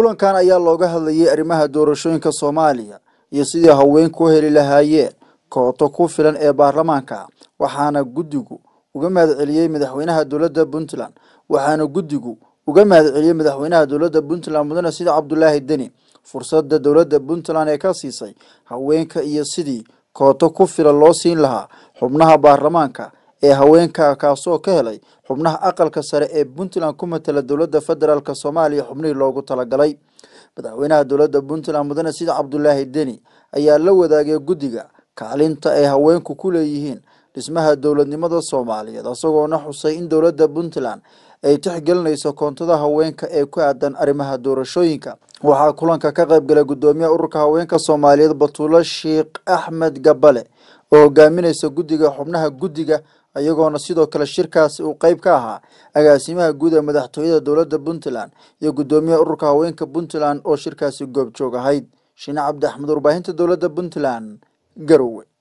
kulankan ayaa looga hadlayay arrimaha doorashooyinka Soomaaliya iyo sidii haweenku u heli lahaayeen kooto ku filan ee baarlamaanka waxaana guddigu uga mahadceliyay madaxweynaha dowladda Puntland mudane sida Cabdullaahi Deni fursadda dowladda Puntland ee ka siisay haweenka iyo sidii kooto ku filan loo siin lahaa xubnaha baarlamaanka ee haweenka kaasoo ka helay xubnaha aqalka sare ee Puntland ku matala dowladda federaalka Soomaaliya xubnihii loogu talagalay madaxweynaha dowladda Puntland mudane sida Cabdullaahi Deni ayaa la wadaagay guddiga kaalinta ay haweenku ku leeyihiin dhismaha dowladnimada Soomaaliyeed asagoona xusay in dowladda Puntland ay tixgelinayso koontada haweenka ee ku aadan arrimaha doorashooyinka waxaa kulanka ka qayb galay gudoomiyaha ururka haweenka Soomaaliyeed Batuulo Sheekh Axmed Gabale oo hogaaminaysa guddiga xubnaha guddiga ayagoona sidoo kale shirkaasi uu qayb ka ahaa agaasimaha guud ee madaxtooyada dowladda Puntland iyo gudoomiyaha ururka haweenka Puntland oo shirkaasi goob joog ahayd Shina Cabdi Axmed warbaahinta dowladda Puntland Garowe.